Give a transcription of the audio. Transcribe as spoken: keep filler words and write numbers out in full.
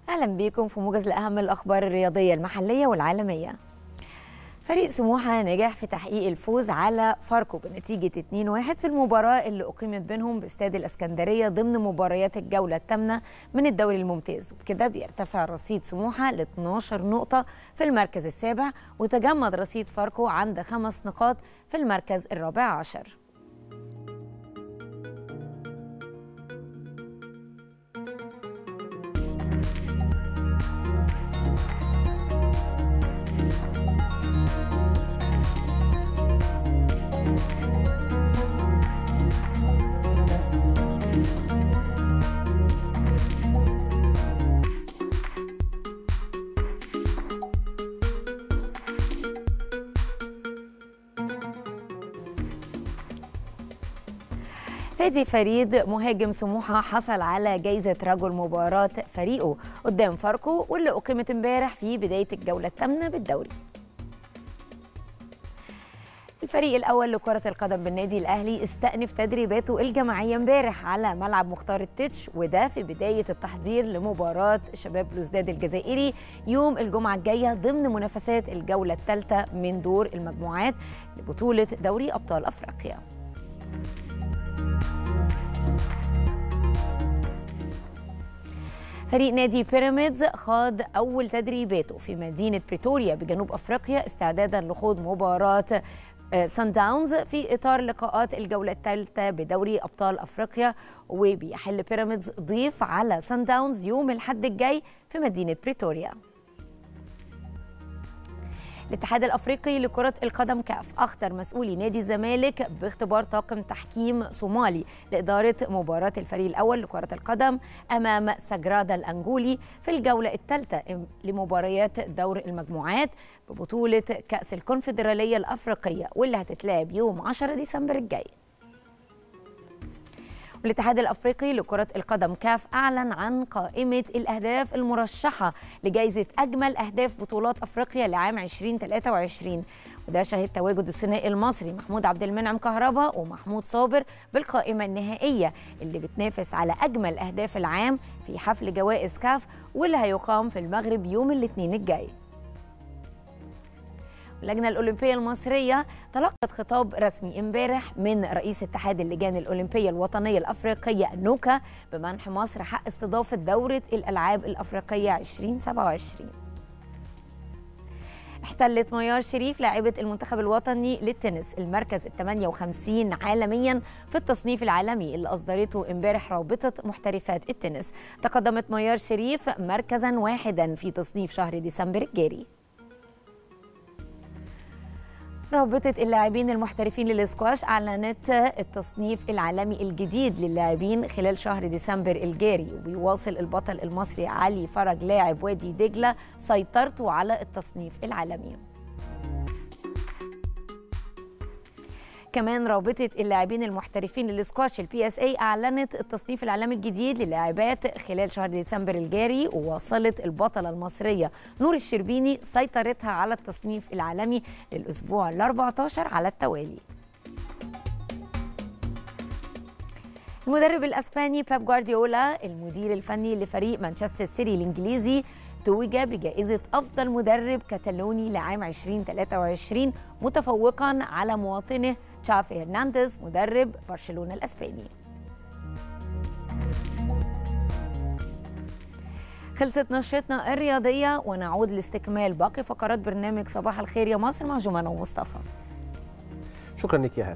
أهلا بيكم في موجز لأهم الأخبار الرياضية المحلية والعالمية. فريق سموحة نجح في تحقيق الفوز على فاركو بنتيجة اتنين واحد في المباراة اللي أقيمت بينهم باستاد الإسكندرية ضمن مباريات الجولة الثامنة من الدوري الممتاز، وبكده بيرتفع رصيد سموحة ل اتناشر نقطة في المركز السابع، وتجمد رصيد فاركو عند خمس نقاط في المركز الرابع عشر. فادي فريد مهاجم سموحة حصل على جايزة رجل مباراة فريقه قدام فاركو، واللي أقيمت امبارح في بداية الجولة الثامنة بالدوري. الفريق الأول لكرة القدم بالنادي الأهلي استأنف تدريباته الجماعية امبارح على ملعب مختار التتش، وده في بداية التحضير لمباراة شباب بلوزداد الجزائري يوم الجمعة الجاية ضمن منافسات الجولة الثالثة من دور المجموعات لبطولة دوري أبطال أفريقيا. فريق نادي بيراميدز خاض أول تدريباته في مدينة بريتوريا بجنوب أفريقيا استعدادا لخوض مباراة سان داونز في إطار لقاءات الجولة الثالثة بدوري أبطال أفريقيا، وبيحل بيراميدز ضيف على سان داونز يوم الأحد الجاي في مدينة بريتوريا. الاتحاد الافريقي لكرة القدم كاف اخطر مسؤولي نادي الزمالك باختبار طاقم تحكيم صومالي لادارة مباراة الفريق الاول لكرة القدم امام سجرادا الانجولي في الجولة الثالثة لمباريات دور المجموعات ببطولة كأس الكونفدرالية الافريقية، واللي هتتلعب يوم عشرة ديسمبر الجاي. والاتحاد الافريقي لكرة القدم كاف اعلن عن قائمة الاهداف المرشحة لجائزة اجمل اهداف بطولات افريقيا لعام ألفين وثلاثة وعشرين، وده شهد تواجد الثنائي المصري محمود عبد المنعم كهربا ومحمود صابر بالقائمة النهائية اللي بتنافس على اجمل اهداف العام في حفل جوائز كاف واللي هيقام في المغرب يوم الاثنين الجاي. اللجنة الأولمبية المصرية تلقت خطاب رسمي امبارح من رئيس اتحاد اللجان الأولمبية الوطنية الأفريقية نوكا بمنح مصر حق استضافة دورة الألعاب الأفريقية ألفين وسبعة وعشرين. احتلت ميار شريف لاعبة المنتخب الوطني للتنس المركز الثامن والخمسين عالميا في التصنيف العالمي اللي أصدرته امبارح رابطة محترفات التنس. تقدمت ميار شريف مركزا واحدا في تصنيف شهر ديسمبر الجاري. رابطة اللاعبين المحترفين للإسكواش أعلنت التصنيف العالمي الجديد للاعبين خلال شهر ديسمبر الجاري، وبيواصل البطل المصري علي فرج لاعب وادي دجلة سيطرته على التصنيف العالمي. كمان رابطة اللاعبين المحترفين للإسكواش البي اس اي أعلنت التصنيف العالمي الجديد للاعبات خلال شهر ديسمبر الجاري، وواصلت البطلة المصرية نور الشربيني سيطرتها على التصنيف العالمي للأسبوع الأربع عشر على التوالي. المدرب الأسباني بيب جوارديولا المدير الفني لفريق مانشستر سيتي الإنجليزي توج بجائزة أفضل مدرب كتالوني لعام ألفين وثلاثة وعشرين متفوقا على مواطنه تشافي هرنانديز مدرب برشلونة الأسباني. خلصت نشرتنا الرياضية، ونعود لاستكمال باقي فقرات برنامج صباح الخير يا مصر مع جمانة ومصطفى. شكرا لك يا هلا.